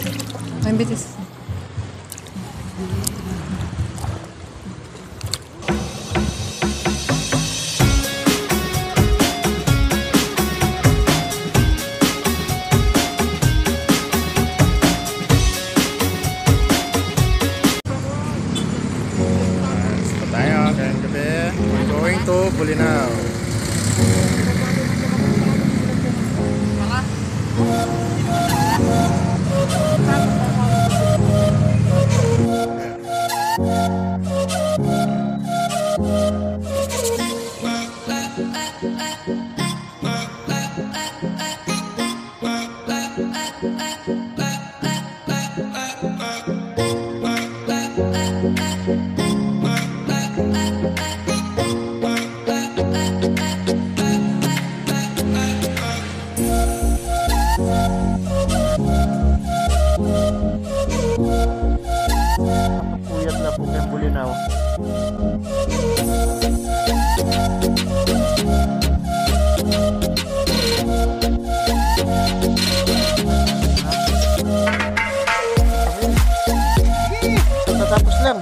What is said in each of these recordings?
May bitis. Going to Bolinao. Puyat na po kayong Bolinao. Tatapos lang.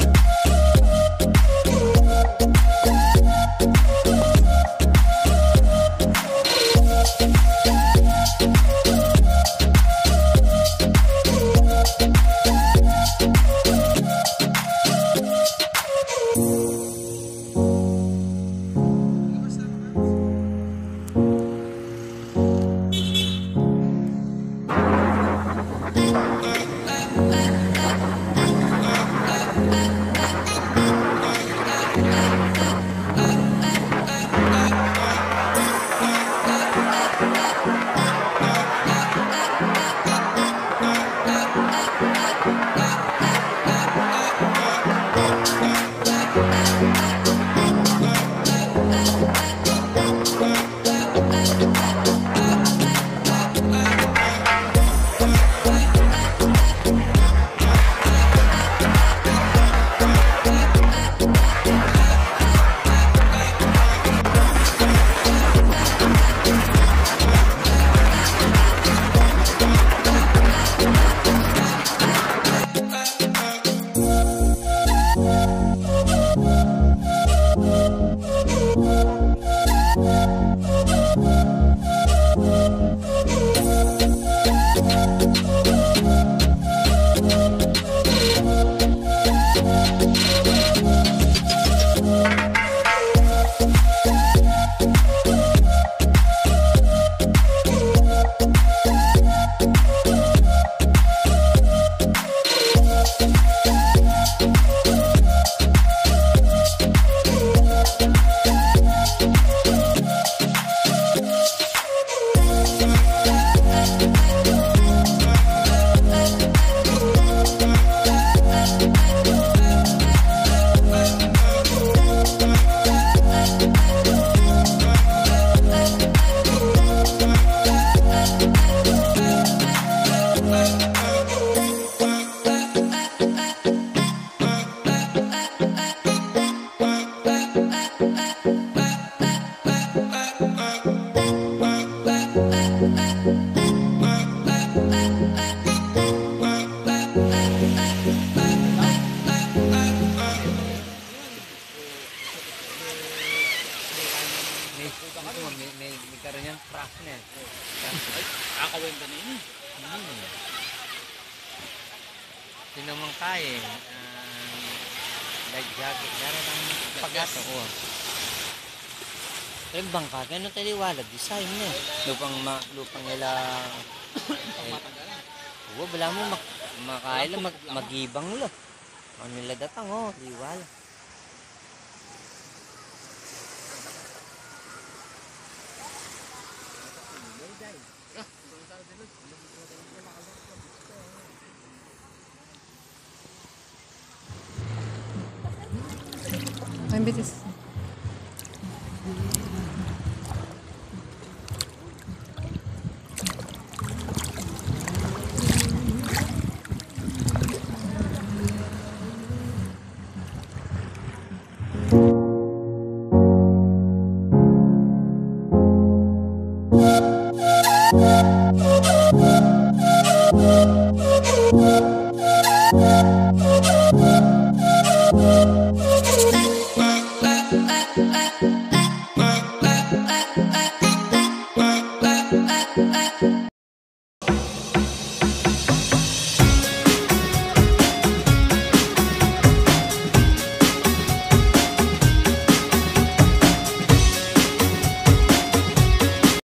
May karoon yan, crack na yan. Kakawin ka na yun. Sino mang kaya light jacket, meron ang pag-ato ko. Yung bangka, gano'n taliwalag, design na eh. Lupang nila... Oo, wala mo makaila, magibang lo. Ang nila datang, liwala. May bitis. ah, ah, ah, ah.